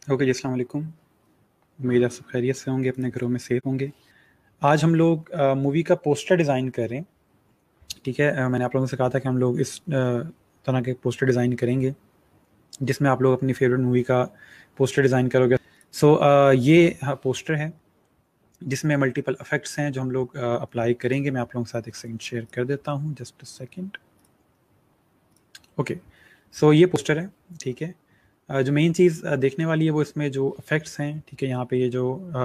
Okay जी, अस्सलाम वालेकुम। उम्मीद है आप सब खैरियत से होंगे, अपने घरों में सेफ होंगे। आज हम लोग मूवी का पोस्टर डिज़ाइन कर रहे हैं। ठीक है, मैंने आप लोगों से कहा था कि हम लोग इस तरह के पोस्टर डिज़ाइन करेंगे जिसमें आप लोग अपनी फेवरेट मूवी का पोस्टर डिज़ाइन करोगे। सो ये पोस्टर है जिसमें मल्टीपल इफेक्ट्स हैं जो हम लोग अप्लाई करेंगे। मैं आप लोगों के साथ एक सेकंड शेयर कर देता हूँ, just a second. Okay, so ये पोस्टर है। ठीक है, जो मेन चीज़ देखने वाली है वो इसमें जो इफेक्ट्स हैं। ठीक है, यहाँ पे ये जो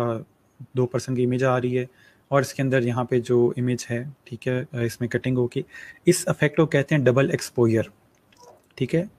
2% की इमेज आ रही है और इसके अंदर यहाँ पे जो इमेज है, ठीक है, इसमें कटिंग होगी। इस इफेक्ट को कहते हैं डबल एक्सपोजर। ठीक है,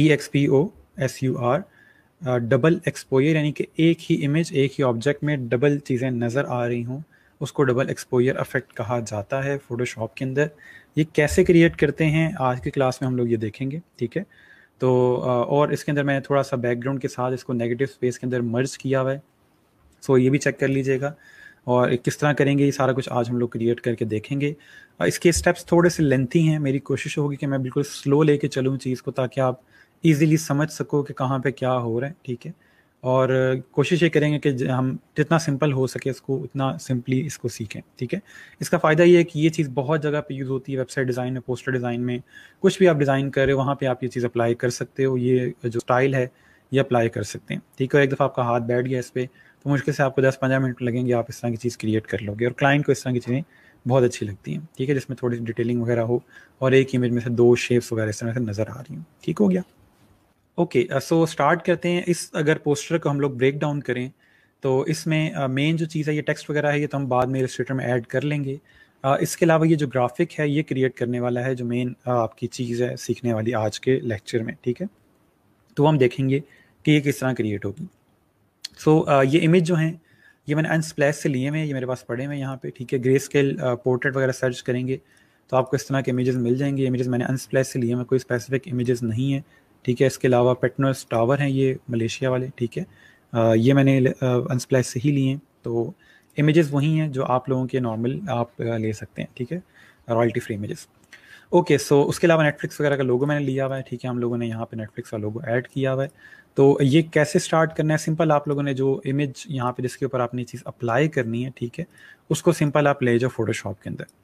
EXPOSUR, डबल एक्सपोजर, यानी कि एक ही इमेज एक ही ऑब्जेक्ट में डबल चीज़ें नज़र आ रही हों, उसको डबल एक्सपोजर इफेक्ट कहा जाता है फोटोशॉप के अंदर। ये कैसे क्रिएट करते हैं आज की क्लास में हम लोग ये देखेंगे। ठीक है, तो और इसके अंदर मैंने थोड़ा सा बैकग्राउंड के साथ इसको नेगेटिव स्पेस के अंदर मर्ज किया हुआ है। सो ये भी चेक कर लीजिएगा। और किस तरह करेंगे ये सारा कुछ आज हम लोग क्रिएट करके देखेंगे। इसके स्टेप्स थोड़े से लेंथी हैं। मेरी कोशिश होगी कि मैं बिल्कुल स्लो लेके चलूँ चीज़ को, ताकि आप इजीली समझ सको कि कहाँ पे क्या हो रहा है। ठीक है, और कोशिश ये करेंगे कि हम जितना सिंपल हो सके इसको उतना सिंपली इसको सीखें। ठीक है, इसका फ़ायदा ये है कि ये चीज़ बहुत जगह पे यूज़ होती है, वेबसाइट डिज़ाइन में, पोस्टर डिज़ाइन में, कुछ भी आप डिज़ाइन कर रहे हो वहाँ पे आप ये चीज़ अप्लाई कर सकते हो। ये जो स्टाइल है ये अप्लाई कर सकते हैं। ठीक है, एक दफ़ा आपका हाथ बैठ गया इस पर तो मुश्किल से आपको 10-15 मिनट लगेंगे, आप इस तरह की चीज़ क्रिएट कर लोगे और क्लाइंट को इस तरह की चीज़ें बहुत अच्छी लगती हैं। ठीक है, जिसमें थोड़ी सी डिटेलिंग वगैरह हो और एक इमेज में से 2 शेप्स वगैरह इस तरह से नज़र आ रही हूँ। ठीक हो गया। ओके, सो स्टार्ट करते हैं। इस अगर पोस्टर को हम लोग ब्रेक डाउन करें तो इसमें मेन जो चीज़ है ये टेक्स्ट वगैरह है, ये तो हम बाद में इलस्ट्रेटर में ऐड कर लेंगे। इसके अलावा ये जो ग्राफिक है ये क्रिएट करने वाला है जो मेन आपकी चीज़ है सीखने वाली आज के लेक्चर में। ठीक है, तो हम देखेंगे कि ये किस तरह क्रिएट होगी। सो ये इमेज जो हैं ये मैंने अनस्प्लैश से लिए हुए हैं, ये मेरे पास पड़े हुए हैं यहाँ पे। ठीक है, ग्रे स्केल पोर्ट्रेट वगैरह सर्च करेंगे तो आपको इस तरह के इमेजेस मिल जाएंगे। इमेजेस मैंने अनस्प्लैश से लिए हैं, कोई स्पेसिफिक इमेजेस नहीं है। ठीक है, इसके अलावा पेट्रोनस टावर हैं ये मलेशिया वाले। ठीक है, ये मैंने अनस्प्लैश से ही लिए हैं। तो इमेजेस वही हैं जो आप लोगों के नॉर्मल आप ले सकते हैं। ठीक है, royalty free images. Okay, so उसके अलावा नेटफ्लिक्स वगैरह का लोगो मैंने लिया हुआ है। ठीक है, हम लोगों ने यहाँ पे नेटफ्लिक्स का लोगो ऐड किया हुआ है। तो ये कैसे स्टार्ट करना है, सिंपल आप लोगों ने जो इमेज यहाँ पे जिसके ऊपर आपने चीज़ अप्लाई करनी है, ठीक है, उसको सिंपल आप ले जाओ फोटोशॉप के अंदर।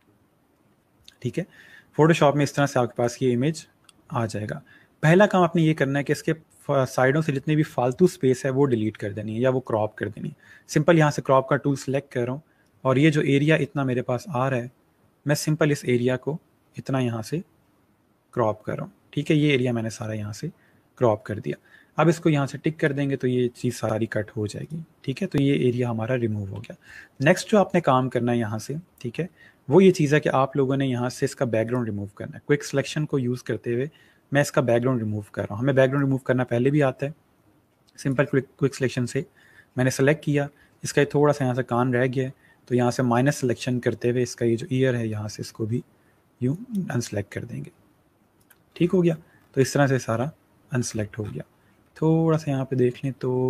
ठीक है, फोटोशॉप में इस तरह से आपके पास ये इमेज आ जाएगा। पहला काम आपने ये करना है कि इसके साइडों से जितनी भी फालतू स्पेस है वो डिलीट कर देनी है या वो क्रॉप कर देनी है। सिंपल यहाँ से क्रॉप का टूल सेलेक्ट कर रहा हूँ और ये जो एरिया इतना मेरे पास आ रहा है, मैं सिंपल इस एरिया को इतना यहाँ से क्रॉप कर रहा हूँ। ठीक है, ये एरिया मैंने सारा यहाँ से क्रॉप कर दिया। अब इसको यहाँ से टिक कर देंगे तो ये चीज़ सारी कट हो जाएगी। ठीक है, तो ये एरिया हमारा रिमूव हो गया। नेक्स्ट जो आपने काम करना है यहाँ से, ठीक है, वो ये चीज़ है कि आप लोगों ने यहाँ से इसका बैकग्राउंड रिमूव करना है। क्विक सिलेक्शन को यूज़ करते हुए मैं इसका बैकग्राउंड रिमूव कर रहा हूँ। हमें बैकग्राउंड रिमूव करना पहले भी आता है। सिंपल क्विक सिलेक्शन से मैंने सेलेक्ट किया, इसका थोड़ा सा यहाँ से कान रह गया है तो यहाँ से माइनस सिलेक्शन करते हुए इसका ये जो ईयर है यहाँ से इसको भी यूँ अनसेलेक्ट कर देंगे। ठीक हो गया, तो इस तरह से सारा अनसेलेक्ट हो गया। थोड़ा सा यहाँ पे देख लें तो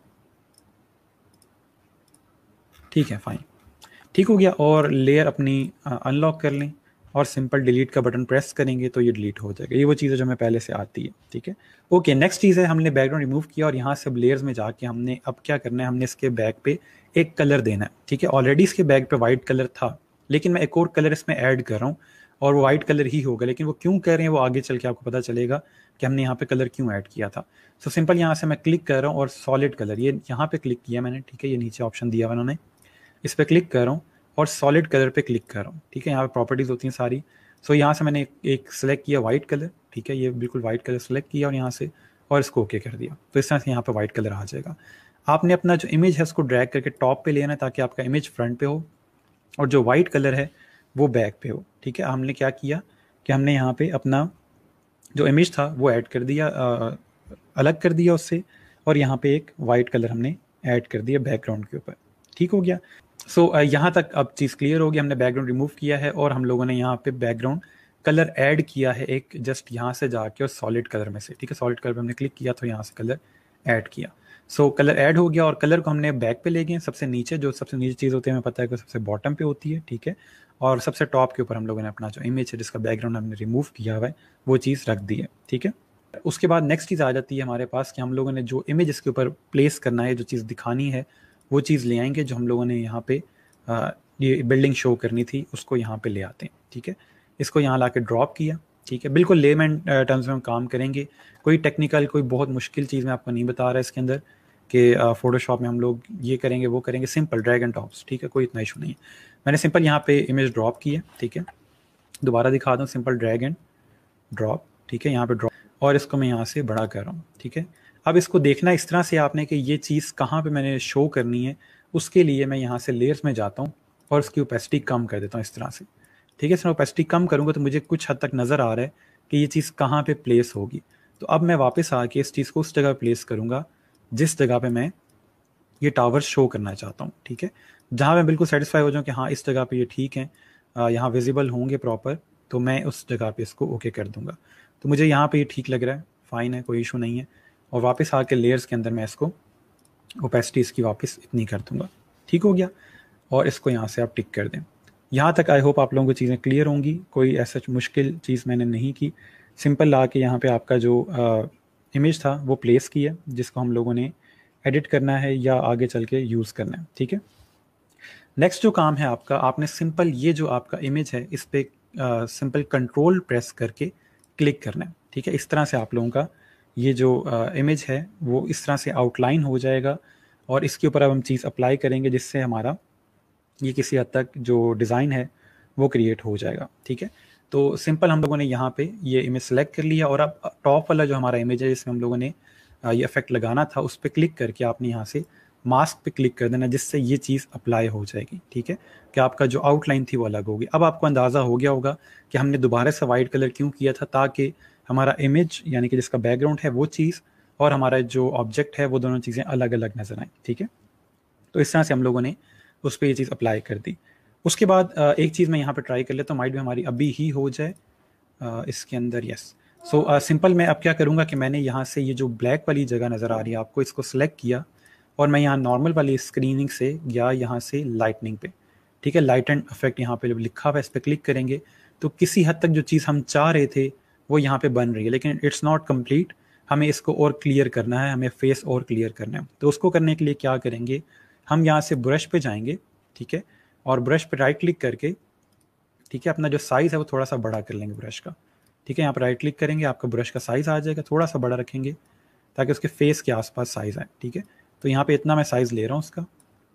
ठीक है, फाइन, ठीक हो गया। और लेयर अपनी अनलॉक कर लें और सिंपल डिलीट का बटन प्रेस करेंगे तो ये डिलीट हो जाएगा। ये वो चीज़ है जो हमें पहले से आती है। ठीक है, ओके, नेक्स्ट चीज़ है, हमने बैकग्राउंड रिमूव किया और यहाँ से अब लेयर्स में जाके हमने अब क्या करना है, हमने इसके बैक पे एक कलर देना है। ठीक है, ऑलरेडी इसके बैक पे वाइट कलर था लेकिन मैं एक और कलर इसमें ऐड कर रहा हूँ और वो वाइट कलर ही होगा। लेकिन वो क्यों कर रहे हैं वो आगे चल के आपको पता चलेगा कि हमने यहाँ पे कलर क्यों ऐड किया था। सो सिंपल यहाँ से मैं क्लिक कर रहा हूँ और सॉलिड कलर ये यहाँ पे क्लिक किया मैंने। ठीक है, ये नीचे ऑप्शन दिया हुआ उन्होंने, इस पर क्लिक कर रहा हूँ और सॉलिड कलर पे क्लिक कर रहा हूँ। ठीक है, यहाँ पे प्रॉपर्टीज़ होती हैं सारी। सो यहाँ से मैंने एक सेलेक्ट किया वाइट कलर। ठीक है, ये बिल्कुल वाइट कलर सेलेक्ट किया और यहाँ से और इसको ओके कर दिया तो इस तरह से यहाँ पे वाइट कलर आ जाएगा। आपने अपना जो इमेज है उसको ड्रैग करके टॉप पे लेना है ताकि आपका इमेज फ्रंट पे हो और जो वाइट कलर है वो बैक पे हो। ठीक है, हमने क्या किया कि हमने यहाँ पे अपना जो इमेज था वो ऐड कर दिया, अलग कर दिया उससे, और यहाँ पे एक वाइट कलर हमने ऐड कर दिया बैकग्राउंड के ऊपर। ठीक हो गया। सो यहाँ तक अब चीज़ क्लियर होगी। हमने बैकग्राउंड रिमूव किया है और हम लोगों ने यहाँ पे बैकग्राउंड कलर ऐड किया है एक, जस्ट यहाँ से जाके और सॉलिड कलर में से। ठीक है, सॉलिड कलर पे हमने क्लिक किया तो यहाँ से कलर ऐड किया। सो कलर ऐड हो गया और कलर को हमने बैक पे ले गए। सबसे नीचे जो सबसे नीचे चीज़ होती है हमें पता है कि सबसे बॉटम पे होती है। ठीक है, और सबसे टॉप के ऊपर हम लोगों ने अपना जो इमेज है जिसका बैकग्राउंड हमने रिमूव किया हुआ है वो चीज़ रख दी है। ठीक है, उसके बाद नेक्स्ट चीज़ आ जाती है हमारे पास कि हम लोगों ने जो इमेज इसके ऊपर प्लेस करना है, जो चीज़ दिखानी है, वो चीज़ ले आएंगे जो हम लोगों ने यहाँ पे ये बिल्डिंग शो करनी थी, उसको यहाँ पे ले आते हैं। ठीक है, इसको यहाँ ला के ड्रॉप किया। ठीक है, बिल्कुल लेमैन टर्म्स में हम काम करेंगे, कोई टेक्निकल कोई बहुत मुश्किल चीज़ मैं आपको नहीं बता रहा इसके अंदर कि फोटोशॉप में हम लोग ये करेंगे वो करेंगे, सिंपल ड्रैग एंड ड्रॉप्स। ठीक है, कोई इतना इशू नहीं है। मैंने सिंपल यहाँ पे इमेज ड्रॉप की है। ठीक है, दोबारा दिखा दूँ, सिंपल ड्रैग एंड ड्रॉप। ठीक है, यहाँ पे ड्रॉप, और इसको मैं यहाँ से बड़ा कर रहा हूँ। ठीक है, अब इसको देखना इस तरह से आपने कि ये चीज़ कहाँ पे मैंने शो करनी है, उसके लिए मैं यहाँ से लेयर्स में जाता हूँ और उसकी ओपेसिटी कम कर देता हूँ इस तरह से। ठीक है, इसमें ओपेसिटी कम करूँगा तो मुझे कुछ हद तक नज़र आ रहा है कि ये चीज़ कहाँ पे प्लेस होगी। तो अब मैं वापस आके इस चीज़ को उस जगह प्लेस करूँगा जिस जगह पे मैं ये टावर शो करना चाहता हूँ। ठीक है, जहाँ मैं बिल्कुल सेटिस्फाई हो जाऊँ कि हाँ इस जगह पे ये ठीक है, यहाँ विजिबल होंगे प्रॉपर, तो मैं उस जगह पे इसको ओके कर दूंगा। तो मुझे यहाँ पे ये ठीक लग रहा है, फाइन है, कोई इशू नहीं है। और वापस आके लेयर्स के अंदर मैं इसको ओपेसिटी इसकी वापस इतनी कर दूंगा। ठीक हो गया, और इसको यहाँ से आप टिक कर दें। यहाँ तक आई होप आप लोगों को चीज़ें क्लियर होंगी, कोई ऐसा मुश्किल चीज़ मैंने नहीं की। सिंपल ला के यहाँ पे आपका जो इमेज था वो प्लेस किया, जिसको हम लोगों ने एडिट करना है या आगे चल के यूज़ करना है। ठीक है, नेक्स्ट जो काम है आपका, आपने सिंपल ये जो आपका इमेज है इस पर सिंपल कंट्रोल प्रेस करके क्लिक करना है। ठीक है, इस तरह से आप लोगों का ये जो इमेज है वो इस तरह से आउटलाइन हो जाएगा, और इसके ऊपर अब हम चीज़ अप्लाई करेंगे जिससे हमारा ये किसी हद तक जो डिज़ाइन है वो क्रिएट हो जाएगा। ठीक है, तो सिंपल हम लोगों ने यहाँ पे ये इमेज सेलेक्ट कर लिया, और अब टॉप वाला जो हमारा इमेज है जिसमें हम लोगों ने ये इफेक्ट लगाना था, उस पर क्लिक करके आपने यहाँ से मास्क पे क्लिक कर देना, जिससे ये चीज़ अप्लाई हो जाएगी। ठीक है, कि आपका जो आउटलाइन थी वो अलग होगी। अब आपको अंदाज़ा हो गया होगा कि हमने दोबारा से वाइट कलर क्यों किया था, ताकि हमारा इमेज यानी कि जिसका बैकग्राउंड है वो चीज़ और हमारा जो ऑब्जेक्ट है वो दोनों चीज़ें अलग अलग नजर आएँ। ठीक है, तो इस तरह से हम लोगों ने उस पर ये चीज़ अप्लाई कर दी। उसके बाद एक चीज़ मैं यहाँ पे ट्राई कर लेता हूँ, माइट भी हमारी अभी ही हो जाए इसके अंदर। यस, सो सिंपल मैं अब क्या करूँगा कि मैंने यहाँ से ये जो ब्लैक वाली जगह नज़र आ रही है आपको, इसको सेलेक्ट किया, और मैं यहाँ नॉर्मल वाली स्क्रीनिंग से गया यहाँ से लाइटनिंग पे। ठीक है, लाइट एंड इफेक्ट यहाँ पे लिखा हुआ है, इस पर क्लिक करेंगे तो किसी हद तक जो चीज़ हम चाह रहे थे वो यहाँ पे बन रही है, लेकिन इट्स नॉट कंप्लीट। हमें इसको और क्लियर करना है, हमें फेस और क्लियर करना है। तो उसको करने के लिए क्या करेंगे, हम यहाँ से ब्रश पे जाएंगे। ठीक है, और ब्रश पे राइट क्लिक करके, ठीक है, अपना जो साइज़ है वो थोड़ा सा बड़ा कर लेंगे ब्रश का। ठीक है, यहाँ पर राइट क्लिक करेंगे, आपका ब्रश का साइज़ आ जाएगा, थोड़ा सा बड़ा रखेंगे ताकि उसके फेस के आसपास साइज़ आए। ठीक है, तो यहाँ पे इतना मैं साइज़ ले रहा हूँ उसका।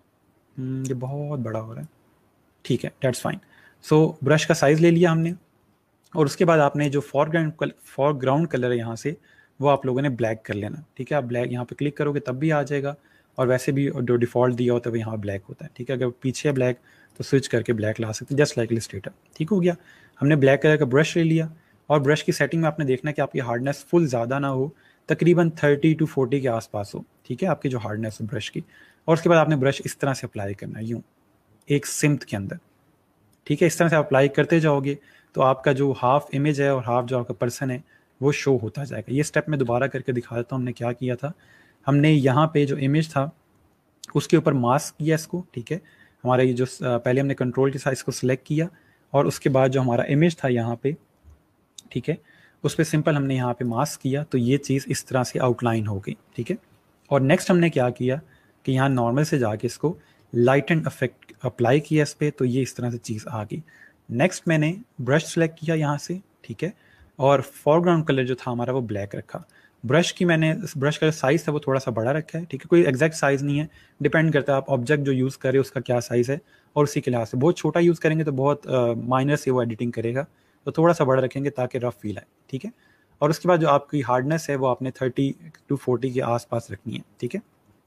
ये बहुत बड़ा हो रहा है। ठीक है, डेट्स फाइन। सो ब्रश का साइज़ ले लिया हमने, और उसके बाद आपने जो फॉरग्राउंड कलर है यहाँ से वो आप लोगों ने ब्लैक कर लेना। ठीक है, आप ब्लैक यहाँ पे क्लिक करोगे तब भी आ जाएगा, और वैसे भी जो डिफ़ॉल्ट दिया होता है वो यहाँ ब्लैक होता है। ठीक है, अगर पीछे ब्लैक तो स्विच करके ब्लैक ला सकते हैं, जस्ट लाइक इलस्ट्रेटर। ठीक हो गया, हमने ब्लैक कलर का ब्रश ले लिया, और ब्रश की सेटिंग में आपने देखना है कि आपकी हार्डनेस फुल ज़्यादा ना हो, तकरीबन 30 to 40 के आसपास हो। ठीक है, आपकी जो हार्डनेस है ब्रश की, और उसके बाद आपने ब्रश इस तरह से अप्लाई करना है, यूँ एक सिम्त के अंदर। ठीक है, इस तरह से आप अप्लाई करते जाओगे तो आपका जो हाफ इमेज है और हाफ जो आपका पर्सन है वो शो होता जाएगा। ये स्टेप मैं दोबारा करके दिखा देता हूँ हमने क्या किया था। हमने यहाँ पे जो इमेज था उसके ऊपर मास्क किया इसको। ठीक है, हमारा ये जो पहले हमने कंट्रोल के साथ इसको सिलेक्ट किया, और उसके बाद जो हमारा इमेज था यहाँ पे, ठीक है, उस पर सिंपल हमने यहाँ पे मास्क किया, तो ये चीज़ इस तरह से आउटलाइन हो गई। ठीक है, और नेक्स्ट हमने क्या किया कि यहाँ नॉर्मल से जाके इसको लाइट एंड इफेक्ट अप्लाई किया इस पर, तो ये इस तरह से चीज़ आ गई। नेक्स्ट मैंने ब्रश सेलेक्ट किया यहाँ से। ठीक है, और फॉरग्राउंड कलर जो था हमारा वो ब्लैक रखा। ब्रश की मैंने ब्रश का साइज़ था वो थोड़ा सा बड़ा रखा है। ठीक है, कोई एग्जैक्ट साइज़ नहीं है, डिपेंड करता है आप ऑब्जेक्ट जो यूज़ करें उसका क्या साइज़ है, और उसी के लिहाज से बहुत छोटा यूज़ करेंगे तो बहुत माइनर से वो एडिटिंग करेगा, तो थोड़ा सा बड़ा रखेंगे ताकि रफ फील आए। ठीक है, और उसके बाद जो आपकी हार्डनेस है वो आपने 30 to 40 के आसपास रखनी है। ठीक है,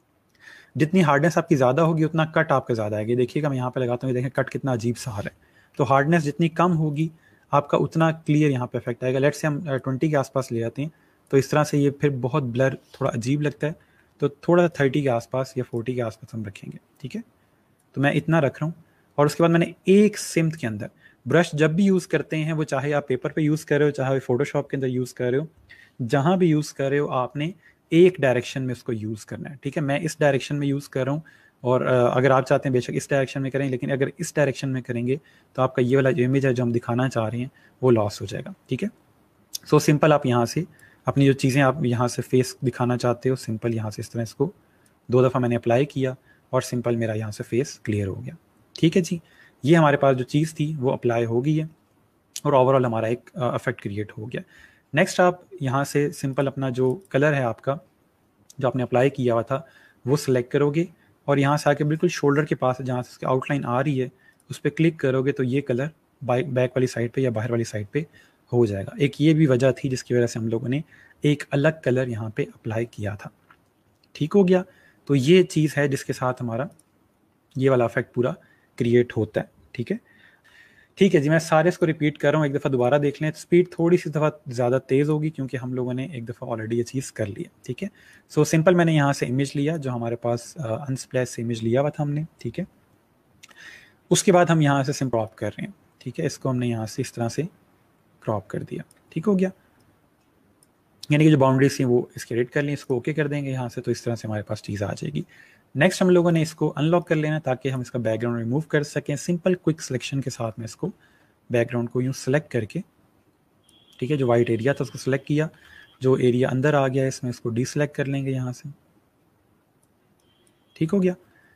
जितनी हार्डनेस आपकी ज़्यादा होगी उतना कट आपका ज़्यादा आएगा। देखिएगा मैं यहाँ पे लगाता हूँ, देखें कट कितना अजीब सा आ रहा है। तो हार्डनेस जितनी कम होगी आपका उतना क्लियर यहाँ पे इफेक्ट आएगा। लेट्स से हम 20 के आसपास ले जाते हैं, तो इस तरह से ये फिर बहुत ब्लर थोड़ा अजीब लगता है, तो थोड़ा सा 30 के आसपास या 40 के आसपास हम रखेंगे। ठीक है, तो मैं इतना रख रहा हूँ, और उसके बाद मैंने एक सिम्त के अंदर ब्रश जब भी यूज़ करते हैं, वो चाहे आप पेपर पे यूज़ कर रहे हो चाहे फोटोशॉप के अंदर यूज़ कर रहे हो, जहाँ भी यूज़ कर रहे हो आपने एक डायरेक्शन में उसको यूज़ करना है। ठीक है, मैं इस डायरेक्शन में यूज़ कर रहा हूँ, और अगर आप चाहते हैं बेशक इस डायरेक्शन में करें, लेकिन अगर इस डायरेक्शन में करेंगे तो आपका ये वाला जो इमेज है जो हम दिखाना चाह रहे हैं वो लॉस हो जाएगा। ठीक है, सो सिंपल आप यहाँ से अपनी जो चीज़ें आप यहाँ से फेस दिखाना चाहते हो, सिंपल यहाँ से इस तरह इसको 2 दफ़ा मैंने अप्लाई किया और सिंपल मेरा यहाँ से फेस क्लियर हो गया। ठीक है जी, ये हमारे पास जो चीज़ थी वो अप्लाई हो गई है और ओवरऑल हमारा एक इफेक्ट क्रिएट हो गया। नेक्स्ट आप यहाँ से सिंपल अपना जो कलर है आपका जो आपने अप्लाई किया हुआ था वो सिलेक्ट करोगे और यहाँ से आके बिल्कुल शोल्डर के पास जहाँ से उसकी आउटलाइन आ रही है उस पर क्लिक करोगे तो ये कलर बैक वाली साइड पे या बाहर वाली साइड पे हो जाएगा। एक ये भी वजह थी जिसकी वजह से हम लोगों ने एक अलग कलर यहाँ पे अप्लाई किया था। ठीक हो गया, तो ये चीज़ है जिसके साथ हमारा ये वाला इफेक्ट पूरा क्रिएट होता है। ठीक है, ठीक है जी, मैं सारे इसको रिपीट कर रहा हूँ, एक दफ़ा दोबारा देख लें। स्पीड थोड़ी सी दफ़ा ज़्यादा तेज़ होगी क्योंकि हम लोगों ने एक दफ़ा ऑलरेडी ये चीज़ कर लिया। ठीक है, सो सिंपल मैंने यहाँ से इमेज लिया जो हमारे पास अनस्प्लैश से इमेज लिया हुआ था हमने। ठीक है, उसके बाद हम यहाँ से सिम क्रॉप कर रहे हैं। ठीक है, इसको हमने यहाँ से इस तरह से क्रॉप कर दिया। ठीक हो गया, यानी कि जो बाउंड्रीज थी वो इसके एडिट कर ली, इसको ओके कर देंगे यहाँ से, तो इस तरह से हमारे पास चीज़ आ जाएगी। नेक्स्ट हम लोगों ने इसको अनलॉक कर लेना ताकि हम इसका बैकग्राउंड रिमूव कर सकें सिंपल क्विक सिलेक्शन के साथ में। इसको बैकग्राउंड को यूँ सेलेक्ट करके, ठीक है, जो वाइट एरिया था उसको सिलेक्ट किया, जो एरिया अंदर आ गया इसमें इसको डीसेलेक्ट कर लेंगे यहाँ से। ठीक हो गया,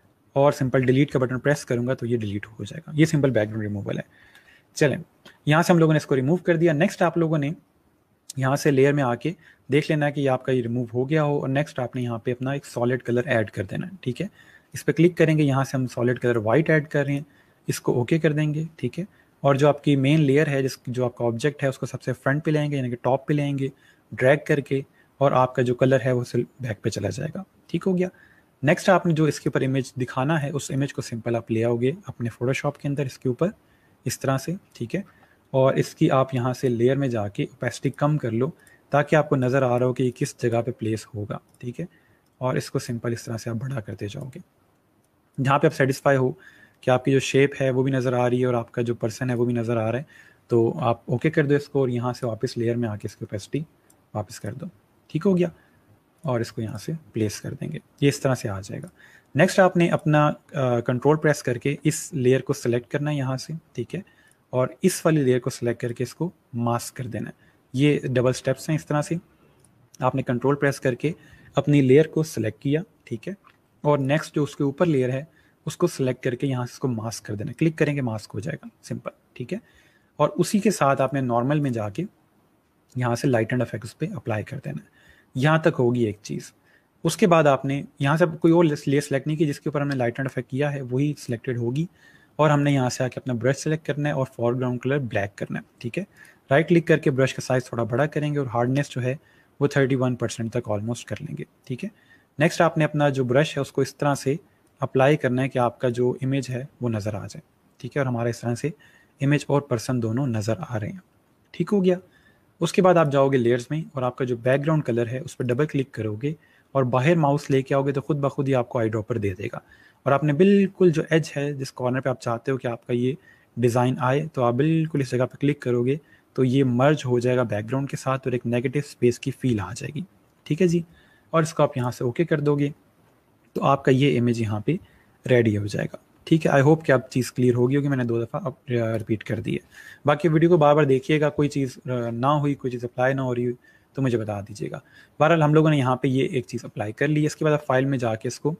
और सिंपल डिलीट का बटन प्रेस करूँगा तो ये डिलीट हो जाएगा। ये सिंपल बैकग्राउंड रिमूवल है। चलें, यहाँ से हम लोगों ने इसको रिमूव कर दिया। नेक्स्ट आप लोगों ने यहाँ से लेयर में आके देख लेना है कि आपका ये रिमूव हो गया हो, और नेक्स्ट आपने यहाँ पे अपना एक सॉलिड कलर ऐड कर देना है। ठीक है, इस पर क्लिक करेंगे, यहाँ से हम सॉलिड कलर वाइट ऐड कर रहे हैं, इसको ओके कर देंगे। ठीक है, और जो आपकी मेन लेयर है जो आपका ऑब्जेक्ट है उसको सबसे फ्रंट पे लेंगे, यानी कि टॉप पे लेंगे ड्रैग करके, और आपका जो कलर है वो बैक पे चला जाएगा। ठीक हो गया, नेक्स्ट आपने जो इसके ऊपर इमेज दिखाना है उस इमेज को सिंपल आप ले आओगे अपने फोटोशॉप के अंदर इसके ऊपर इस तरह से। ठीक है, और इसकी आप यहाँ से लेयर में जाके ओपेसिटी कम कर लो ताकि आपको नज़र आ रहा हो कि ये किस जगह पे प्लेस होगा। ठीक है, और इसको सिंपल इस तरह से आप बड़ा करते जाओगे जहाँ पे आप सेटिस्फाई हो कि आपकी जो शेप है वो भी नज़र आ रही है और आपका जो पर्सन है वो भी नज़र आ रहा है, तो आप ओके कर दो इसको और यहाँ से वापस लेयर में आके इसकी ओपेसिटी वापस कर दो। ठीक हो गया, और इसको यहाँ से प्लेस कर देंगे, ये इस तरह से आ जाएगा। नेक्स्ट आपने अपना कंट्रोल प्रेस करके इस लेयर को सिलेक्ट करना है यहाँ से। ठीक है, और इस वाली लेयर को सिलेक्ट करके इसको मास्क कर देना है। ये डबल स्टेप्स हैं। इस तरह से आपने कंट्रोल प्रेस करके अपनी लेयर को सिलेक्ट किया। ठीक है, और नेक्स्ट जो उसके ऊपर लेयर है उसको सिलेक्ट करके यहाँ से इसको मास्क कर देना, क्लिक करेंगे मास्क हो जाएगा सिंपल। ठीक है, और उसी के साथ आपने नॉर्मल में जाके यहाँ से लाइट एंड इफेक्ट उस पर अप्लाई कर देना है। यहाँ तक होगी एक चीज़। उसके बाद आपने यहाँ से कोई और लेयर सेलेक्ट नहीं की, जिसके ऊपर हमने लाइट एंड इफेक्ट किया है वही सिलेक्टेड होगी, और हमने यहाँ से आके अपना ब्रश सेलेक्ट करना है और फोरग्राउंड कलर ब्लैक करना है। ठीक है, राइट क्लिक करके ब्रश का साइज़ थोड़ा बड़ा करेंगे और हार्डनेस जो है वो 31% तक ऑलमोस्ट कर लेंगे। ठीक है, नेक्स्ट आपने अपना जो ब्रश है उसको इस तरह से अप्लाई करना है कि आपका जो इमेज है वो नज़र आ जाए। ठीक है, और हमारा इस तरह से इमेज और पर्सन दोनों नज़र आ रहे हैं। ठीक हो गया, उसके बाद आप जाओगे लेयर्स में और आपका जो बैकग्राउंड कलर है उस पर डबल क्लिक करोगे और बाहर माउस लेके आओगे तो खुद ब खुद ही आपको आई ड्रॉपर दे देगा, और आपने बिल्कुल जो एज है जिस कॉर्नर पे आप चाहते हो कि आपका ये डिज़ाइन आए तो आप बिल्कुल इस जगह पे क्लिक करोगे तो ये मर्ज हो जाएगा बैकग्राउंड के साथ और एक नेगेटिव स्पेस की फील आ जाएगी। ठीक है जी, और इसको आप यहाँ से ओके कर दोगे तो आपका ये इमेज यहाँ पे रेडी हो जाएगा। ठीक है, आई होप कि आप चीज़ क्लियर होगी होगी, मैंने 2 दफ़ा अब रिपीट कर दी है। बाकी वीडियो को बार बार देखिएगा, कोई चीज़ ना हुई, कोई चीज़ अप्लाई ना हो रही तो मुझे बता दीजिएगा। बहरहाल हम लोगों ने यहाँ पे ये एक चीज़ अप्लाई कर ली। इसके बाद आप फाइल में जाके इसको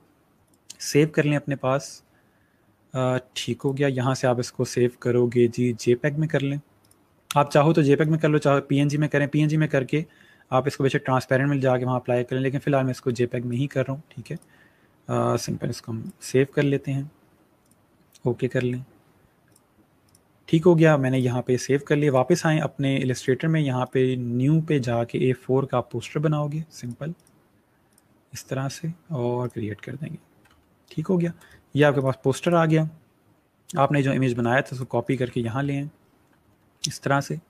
सेव कर लें अपने पास। ठीक हो गया, यहाँ से आप इसको सेव करोगे जी जेपैग में कर लें। आप चाहो तो जेपैग में कर लो, चाहो पीएनजी में करें। पीएनजी में करके आप इसको वैसे ट्रांसपेरेंट में जाके वहाँ अप्लाई करें, लेकिन फ़िलहाल मैं इसको जेपैग में ही कर रहा हूँ। ठीक है, सिंपल इसको हम सेव कर लेते हैं, ओके कर लें। ठीक हो गया, मैंने यहाँ पे सेव कर लिया। वापस आएँ अपने इलस्ट्रेटर में, यहाँ पे न्यू पे जाके A4 का पोस्टर बनाओगे सिंपल इस तरह से और क्रिएट कर देंगे। ठीक हो गया, ये आपके पास पोस्टर आ गया। आपने जो इमेज बनाया था उसको कॉपी करके यहाँ ले आएँ इस तरह से।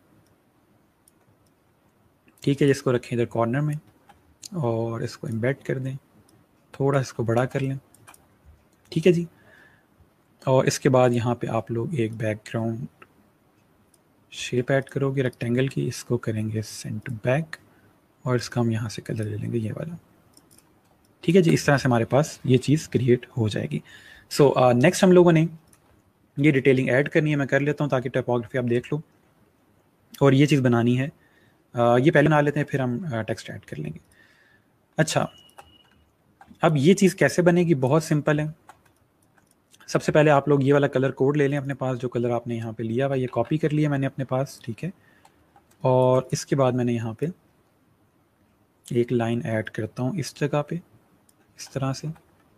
ठीक है, जिसको रखें इधर कॉर्नर में और इसको एम्बेड कर दें, थोड़ा इसको बड़ा कर लें। ठीक है जी, और इसके बाद यहाँ पे आप लोग एक बैकग्राउंड शेप ऐड करोगे रेक्टेंगल की, इसको करेंगे सेंटर बैक और इसका हम यहाँ से कलर ले लेंगे ये वाला। ठीक है जी, इस तरह से हमारे पास ये चीज़ क्रिएट हो जाएगी। सो नेक्स्ट हम लोगों ने ये डिटेलिंग ऐड करनी है, मैं कर लेता हूँ ताकि टाइपोग्राफी आप देख लो। और ये चीज़ बनानी है ये पहले बना लेते हैं, फिर हम टेक्स्ट ऐड कर लेंगे। अच्छा, अब ये चीज़ कैसे बनेगी, बहुत सिंपल है। सबसे पहले आप लोग ये वाला कलर कोड ले लें अपने पास, जो कलर आपने यहाँ पे लिया हुआ, ये कॉपी कर लिया मैंने अपने पास, ठीक है। और इसके बाद मैंने यहाँ पे एक लाइन ऐड करता हूँ इस जगह पे, इस तरह से।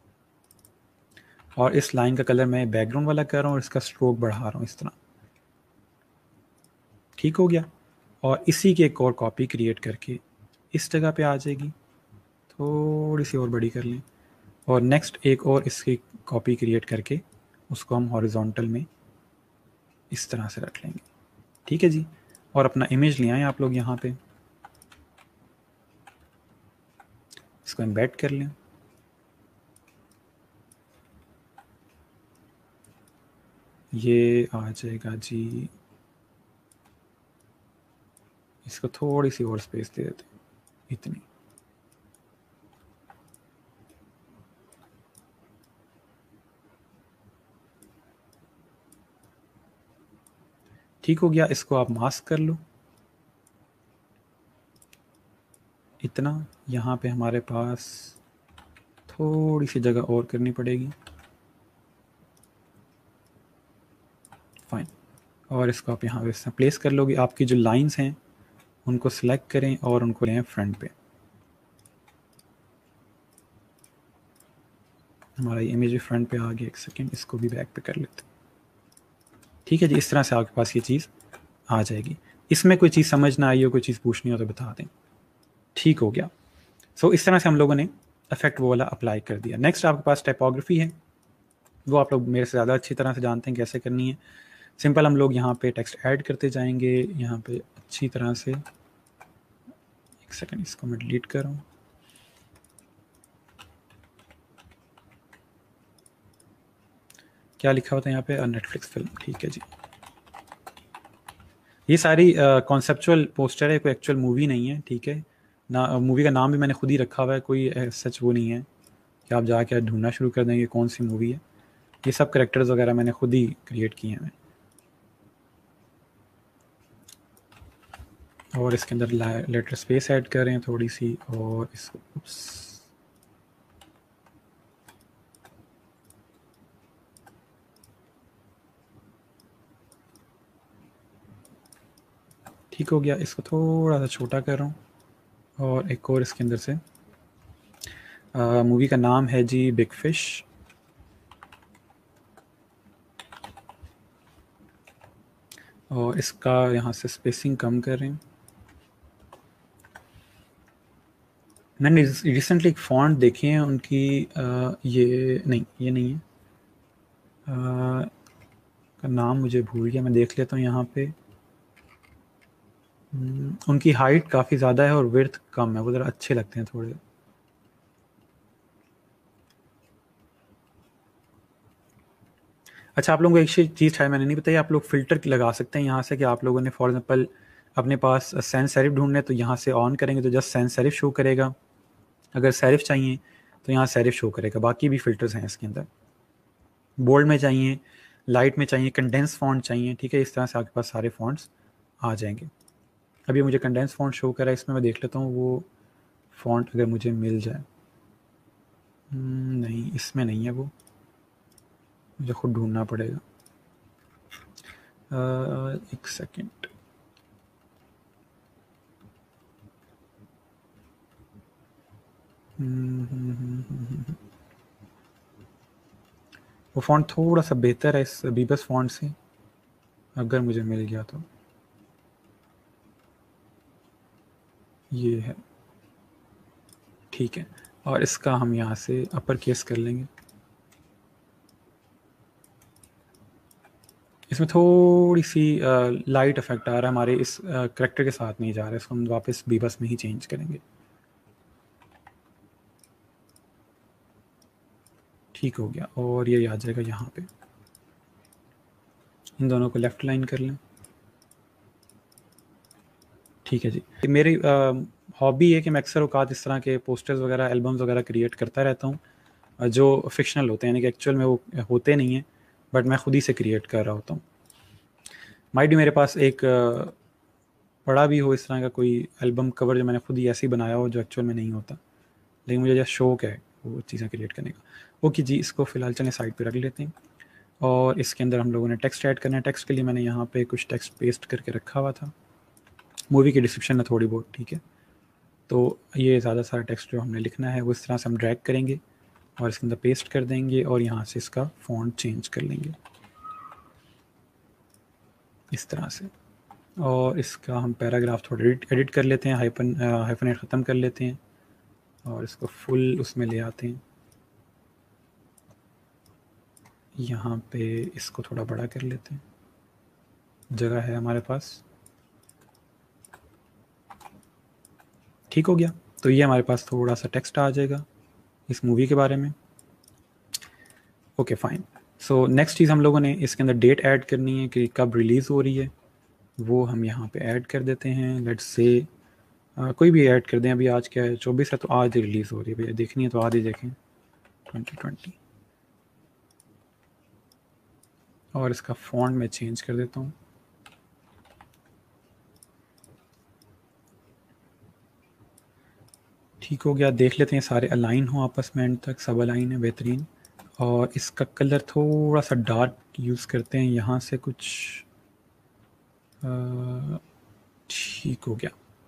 और इस लाइन का कलर मैं बैकग्राउंड वाला कर रहा हूँ और इसका स्ट्रोक बढ़ा रहा हूँ इस तरह, ठीक हो गया। और इसी की एक और कॉपी क्रिएट करके इस जगह पे आ जाएगी, थोड़ी सी और बड़ी कर लें। और नेक्स्ट एक और इसकी कॉपी क्रिएट करके उसको हम हॉरिजॉन्टल में इस तरह से रख लेंगे, ठीक है जी। और अपना इमेज ले आए आप लोग यहाँ पे, इसको एम्बेड कर लें। ये आ जाएगा जी, इसको थोड़ी सी और स्पेस दे देते हैं, इतनी। ठीक हो गया, इसको आप मास्क कर लो इतना। यहाँ पे हमारे पास थोड़ी सी जगह और करनी पड़ेगी, फाइन। और इसको आप यहाँ पे प्लेस कर लोगे। आपकी जो लाइंस हैं उनको सिलेक्ट करें और उनको लें फ्रंट पे। हमारा ये इमेज भी फ्रंट पे आ गया। एक सेकेंड, इसको भी बैक पे कर लेते हैं, ठीक है जी। इस तरह से आपके पास ये चीज़ आ जाएगी। इसमें कोई चीज़ समझ ना आई हो, कोई चीज़ पूछनी हो तो बता दें। ठीक हो गया। सो इस तरह से हम लोगों ने इफेक्ट वो वाला अप्लाई कर दिया। नेक्स्ट आपके पास टाइपोग्राफी है, वो आप लोग मेरे से ज़्यादा अच्छी तरह से जानते हैं कैसे करनी है। सिंपल, हम लोग यहाँ पे टेक्स्ट ऐड करते जाएंगे यहाँ पे अच्छी तरह से। एक सेकेंड, इसको मैं डिलीट कर रहा हूँ। क्या लिखा होता है यहाँ पे, नेटफ्लिक्स फिल्म, ठीक है जी। ये सारी कॉन्सेप्चुअल पोस्टर है, कोई एक्चुअल मूवी नहीं है, ठीक है ना। मूवी का नाम भी मैंने खुद ही रखा हुआ है, कोई सच वो नहीं है कि आप जाके ढूंढना शुरू कर देंगे कौन सी मूवी है। ये सब करेक्टर्स वगैरह मैंने खुद ही क्रिएट किए हैं। और इसके अंदर लेटर स्पेस ऐड कर रहे हैं थोड़ी सी, और इसको ठीक हो गया। इसको थोड़ा सा छोटा कर रहा हूँ। और एक और इसके अंदर से मूवी का नाम है जी बिग फिश। और इसका यहाँ से स्पेसिंग कम कर रहे हैं। मैंने रिसेंटली एक फॉन्ट देखे हैं उनकी, ये नहीं, ये नहीं है, का नाम मुझे भूल गया, मैं देख लेता हूँ यहाँ पे। उनकी हाइट काफ़ी ज़्यादा है और विड्थ कम है, वो ज़रा अच्छे लगते हैं थोड़े। अच्छा, आप लोगों को एक चीज़ शायद मैंने नहीं बताई, आप लोग फ़िल्टर लगा सकते हैं यहाँ से, कि आप लोगों ने फॉर एग्जांपल अपने पास सैंस सेरिफ ढूंढना है तो यहाँ से ऑन करेंगे तो जस्ट सैंस सेरिफ शो करेगा। अगर सेरिफ चाहिए तो यहाँ सेरिफ शो करेगा। बाकी भी फ़िल्टर्स हैं इसके अंदर, बोल्ड में चाहिए, लाइट में चाहिए, कंडेंस फॉन्ट चाहिए, ठीक है। इस तरह से आपके पास सारे फॉन्ट्स आ जाएंगे। अभी मुझे कंडेंस फॉन्ट शो करा है, इसमें मैं देख लेता हूँ वो फॉन्ट अगर मुझे मिल जाए। नहीं, इसमें नहीं है वो, मुझे खुद ढूंढना पड़ेगा। एक सेकेंड। वो फॉन्ट थोड़ा सा बेहतर है इस बीबस फॉन्ट से, अगर मुझे मिल गया तो। ये है, ठीक है। और इसका हम यहाँ से अपर केस कर लेंगे। इसमें थोड़ी सी लाइट इफेक्ट आ रहा है, हमारे इस करेक्टर के साथ नहीं जा रहा है, इसको हम वापस बीबस में ही चेंज करेंगे। ठीक हो गया। और ये आ जाएगा यहाँ पे। इन दोनों को लेफ्ट लाइन कर लें, ठीक है जी। मेरी हॉबी है कि मैं अक्सर औकात इस तरह के पोस्टर्स वगैरह, एल्बम्स वगैरह क्रिएट करता रहता हूँ, जो फिक्शनल होते हैं, यानी कि एक्चुअल में वो होते नहीं हैं, बट मैं खुद ही से क्रिएट कर रहा होता हूँ। माइट भी मेरे पास एक पढ़ा भी हो इस तरह का कोई एल्बम कवर जो मैंने खुद ही ऐसे ही बनाया हो जो एक्चुअल में नहीं होता, लेकिन मुझे जो शौक है वो चीज़ें क्रिएट करने का। ओके जी, इसको फ़िलहाल चलें साइड पे रख लेते हैं और इसके अंदर हम लोगों ने टेक्स्ट ऐड करना है। टेक्स्ट के लिए मैंने यहाँ पे कुछ टेक्स्ट पेस्ट करके रखा हुआ था, मूवी की डिस्क्रिप्शन में थोड़ी बहुत, ठीक है। तो ये ज़्यादा सारा टेक्स्ट जो हमने लिखना है वो इस तरह से हम ड्रैग करेंगे और इसके अंदर पेस्ट कर देंगे और यहाँ से इसका फ़ॉन्ट चेंज कर लेंगे इस तरह से। और इसका हम पैराग्राफ थोड़ा एडिट कर लेते हैं, हाइफनेट ख़त्म कर लेते हैं और इसको फुल उसमें ले आते हैं। यहाँ पे इसको थोड़ा बड़ा कर लेते हैं, जगह है हमारे पास, ठीक हो गया। तो ये हमारे पास थोड़ा सा टेक्स्ट आ जाएगा इस मूवी के बारे में। Okay fine. सो नेक्स्ट चीज़ हम लोगों ने इसके अंदर डेट ऐड करनी है कि कब रिलीज़ हो रही है, वो हम यहाँ पे ऐड कर देते हैं। लेट्स से कोई भी ऐड कर दें, अभी आज क्या है 24 है, तो आज ही रिलीज़ हो रही है भैया, देखनी है तो आज ही देखें 2020। और इसका फॉन्ट मैं चेंज कर देता हूँ। ठीक हो गया, देख लेते हैं सारे अलाइन हो आपस में, एंड तक सब अलाइन है, बेहतरीन। और इसका कलर थोड़ा सा डार्क यूज़ करते हैं, यहाँ से कुछ ठीक हो गया।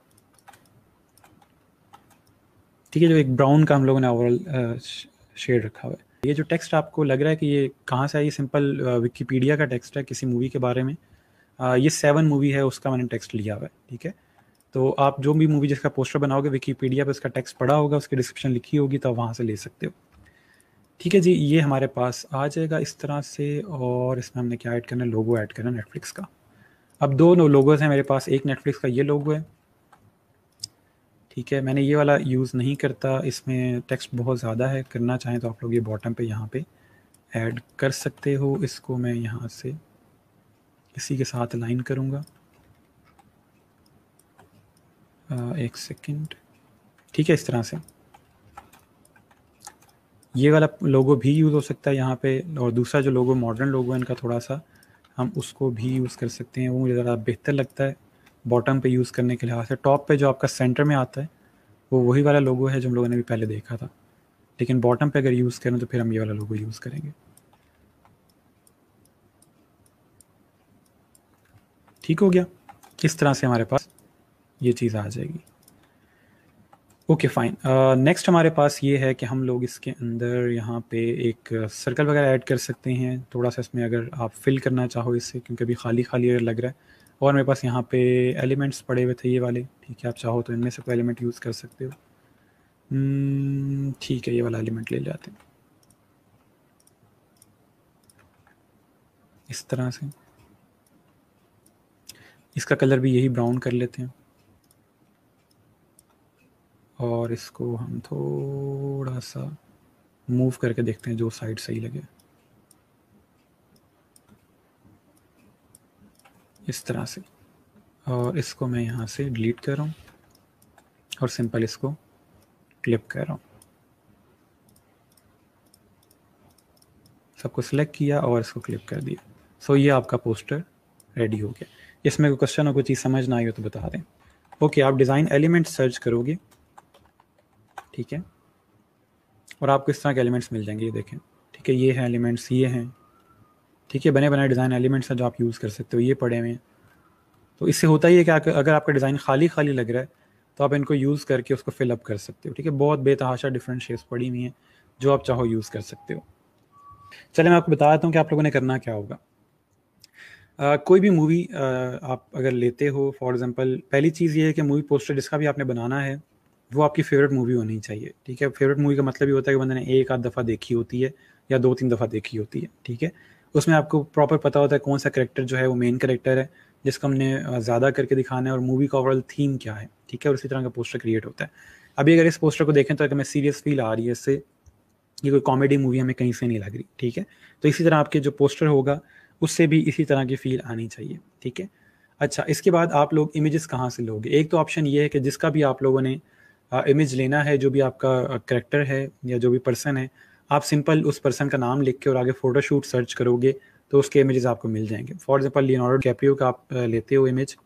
ठीक है, जो एक ब्राउन का हम लोगों ने ओवरऑल शेड रखा हुआ है। ये जो टेक्स्ट आपको लग रहा है कि ये कहाँ से है, ये सिंपल विकीपीडिया का टेक्स्ट है किसी मूवी के बारे में। ये 7 मूवी है उसका मैंने टेक्स्ट लिया हुआ है, ठीक है। तो आप जो भी मूवी जिसका पोस्टर बनाओगे विकीपीडिया पे उसका टेक्स्ट पढ़ा होगा, उसकी डिस्क्रिप्शन लिखी होगी, तो वहाँ से ले सकते हो। ठीक है जी, ये हमारे पास आ जाएगा इस तरह से। और इसमें हमने क्या ऐड करना है, लोगो ऐड करना है नेटफ्लिक्स का। अब दो लोगोज हैं मेरे पास, एक नेटफ्लिक्स का ये लोगो है, ठीक है। मैंने ये वाला यूज़ नहीं करता, इसमें टेक्स्ट बहुत ज़्यादा है, करना चाहें तो आप लोग ये बॉटम पे यहाँ पे ऐड कर सकते हो। इसको मैं यहाँ से इसी के साथ अलाइन करूँगा, एक सेकंड, ठीक है। इस तरह से ये वाला लोगो भी यूज़ हो सकता है यहाँ पे, और दूसरा जो लोगो मॉडर्न लोगो है इनका थोड़ा सा, हम उसको भी यूज़ कर सकते हैं। वो मुझे ज़रा बेहतर लगता है बॉटम पे यूज़ करने के लिहाज से। टॉप पे जो आपका सेंटर में आता है वो वही वाला लोगो है जो हम लोगों ने भी पहले देखा था, लेकिन बॉटम पे अगर यूज़ करें तो फिर हम ये वाला लोगो यूज़ करेंगे। ठीक हो गया, इस तरह से हमारे पास ये चीज़ आ जाएगी। Okay fine. नेक्स्ट हमारे पास ये है कि हम लोग इसके अंदर यहाँ पे एक सर्कल वगैरह ऐड कर सकते हैं थोड़ा सा इसमें, अगर आप फिल करना चाहो इससे, क्योंकि अभी खाली खाली अगर लग रहा है। और मेरे पास यहाँ पे एलिमेंट्स पड़े हुए थे ये वाले, ठीक है। आप चाहो तो इनमें से कोई एलिमेंट यूज़ कर सकते हो। ठीक है, ये वाला एलिमेंट ले जाते हैं इस तरह से। इसका कलर भी यही ब्राउन कर लेते हैं और इसको हम थोड़ा सा मूव करके देखते हैं जो साइड सही लगे, इस तरह से। और इसको मैं यहाँ से डिलीट कर रहा हूँ और सिंपल इसको क्लिप कर रहा हूँ। सबको सिलेक्ट किया और इसको क्लिप कर दिया। सो ये आपका पोस्टर रेडी हो गया। इसमें कोई क्वेश्चन हो, कोई चीज़ समझ ना आई हो तो बता दें। ओके, आप डिज़ाइन एलिमेंट सर्च करोगे, ठीक है, और आपको इस तरह के एलिमेंट्स मिल जाएंगे, ये देखें, ठीक है। ये हैं एलिमेंट्स, ये हैं, ठीक है, बने बनाए डिज़ाइन एलिमेंट्स हैं जो आप यूज़ कर सकते हो, ये पड़े हुए हैं। तो इससे होता ही है कि अगर आपका डिज़ाइन खाली खाली लग रहा है तो आप इनको यूज़ करके उसको फिलअप कर सकते हो, ठीक है। बहुत बेतहाशा डिफरेंट शेप्स पड़ी हुई हैं जो आप चाहो यूज़ कर सकते हो। चलिए मैं आपको बता देता हूँ कि आप लोगों ने करना क्या होगा। कोई भी मूवी आप अगर लेते हो, फॉर एग्जांपल पहली चीज़ ये है कि मूवी पोस्टर जिसका भी आपने बनाना है वो आपकी फेवरेट मूवी होनी चाहिए, ठीक है। फेवरेट मूवी का मतलब ये होता है कि बंदे ने एक आध दफ़ा देखी होती है या 2-3 दफ़ा देखी होती है, ठीक है। उसमें आपको प्रॉपर पता होता है कौन सा करेक्टर जो है वो मेन करेक्टर है जिसको हमने ज़्यादा करके दिखाना है, और मूवी का ओवरऑल थीम क्या है, ठीक है। और इसी तरह का पोस्टर क्रिएट होता है। अभी अगर इस पोस्टर को देखें तो अगर मैं सीरियस फील आ रही है इससे, ये कोई कॉमेडी मूवी हमें कहीं से नहीं लग रही, ठीक है। तो इसी तरह आपके जो पोस्टर होगा उससे भी इसी तरह की फील आनी चाहिए, ठीक है। अच्छा, इसके बाद आप लोग इमेजेस कहाँ से लोगे। एक तो ऑप्शन ये है कि जिसका भी आप लोगों ने इमेज लेना है, जो भी आपका करेक्टर है या जो भी पर्सन है, आप सिंपल उस पर्सन का नाम लिख के और आगे फ़ोटोशूट सर्च करोगे तो उसके इमेजेस आपको मिल जाएंगे। फॉर एग्जांपल लियोनार्डो कैप्रियो का आप लेते हो इमेज,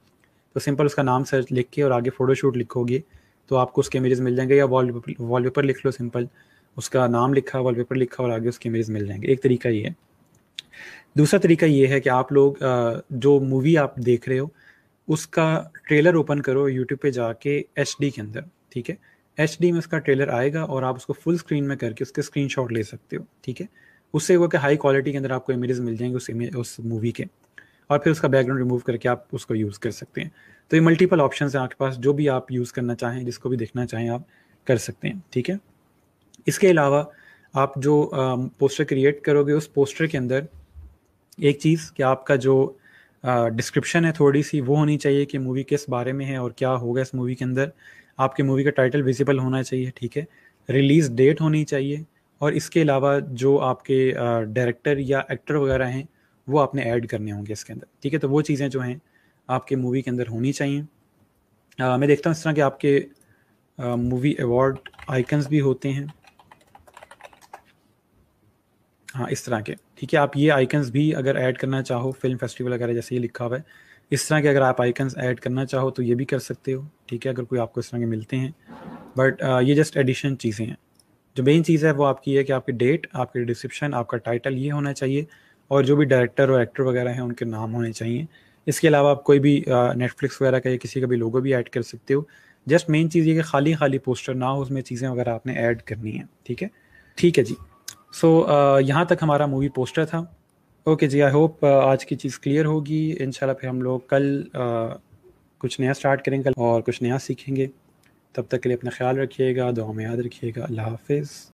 तो सिंपल उसका नाम सर्च लिख के और आगे फ़ोटोशूट लिखोगे तो आपको उसके इमेजेस मिल जाएंगे, या वॉलपेपर लिख लो, सिंपल उसका नाम लिखा, वॉलपेपर लिखा और आगे उसके इमेजेस मिल जाएंगे। एक तरीका ये है। दूसरा तरीका ये है कि आप लोग जो मूवी आप देख रहे हो उसका ट्रेलर ओपन करो यूट्यूब पे जाके HD के अंदर, ठीक है। HD में उसका ट्रेलर आएगा और आप उसको फुल स्क्रीन में करके उसके स्क्रीनशॉट ले सकते हो, ठीक है। उससे वो कि हाई क्वालिटी के अंदर आपको इमेजेस मिल जाएंगे उस मूवी के, और फिर उसका बैकग्राउंड रिमूव करके आप उसको यूज़ कर सकते हैं। तो ये मल्टीपल ऑप्शंस हैं आपके पास, जो भी आप यूज़ करना चाहें, जिसको भी देखना चाहें आप कर सकते हैं, ठीक है। इसके अलावा आप जो पोस्टर क्रिएट करोगे उस पोस्टर के अंदर एक चीज़ कि आपका जो डिस्क्रिप्शन है थोड़ी सी वो होनी चाहिए कि मूवी किस बारे में है और क्या होगा इस मूवी के अंदर। आपकी मूवी का टाइटल विजिबल होना चाहिए, ठीक है। रिलीज़ डेट होनी चाहिए, और इसके अलावा जो आपके डायरेक्टर या एक्टर वगैरह हैं वो आपने ऐड करने होंगे इसके अंदर, ठीक है। तो वो चीज़ें जो हैं आपके मूवी के अंदर होनी चाहिए। मैं देखता हूँ इस तरह के आपके मूवी अवार्ड आइकन्स भी होते हैं, हाँ इस तरह के, ठीक है। आप ये आइकन्स भी अगर ऐड करना चाहो, फिल्म फेस्टिवल वगैरह जैसे ये लिखा हुआ है इस तरह के अगर आप आइकन्स ऐड करना चाहो तो ये भी कर सकते हो, ठीक है, अगर कोई आपको इस तरह के मिलते हैं। बट ये जस्ट एडिशन चीज़ें हैं। जो मेन चीज़ है वो आपकी है कि आपकी डेट, आपकी डिस्क्रिप्शन, आपका टाइटल ये होना चाहिए, और जो भी डायरेक्टर और एक्टर वगैरह हैं उनके नाम होने चाहिए। इसके अलावा आप कोई भी नेटफ्लिक्स वगैरह का या किसी का भी लोगो भी ऐड कर सकते हो। जस्ट मेन चीज़ ये कि खाली खाली पोस्टर ना हो, उसमें चीज़ें वगैरह आपने ऐड करनी है, ठीक है जी। सो यहाँ तक हमारा मूवी पोस्टर था। ओके जी, आई होप आज की चीज़ क्लियर होगी। इंशाल्लाह फिर हम लोग कल कुछ नया स्टार्ट करेंगे और कुछ नया सीखेंगे। तब तक के लिए अपना ख्याल रखिएगा, दुआ में याद रखिएगा। अल्लाह हाफिज़।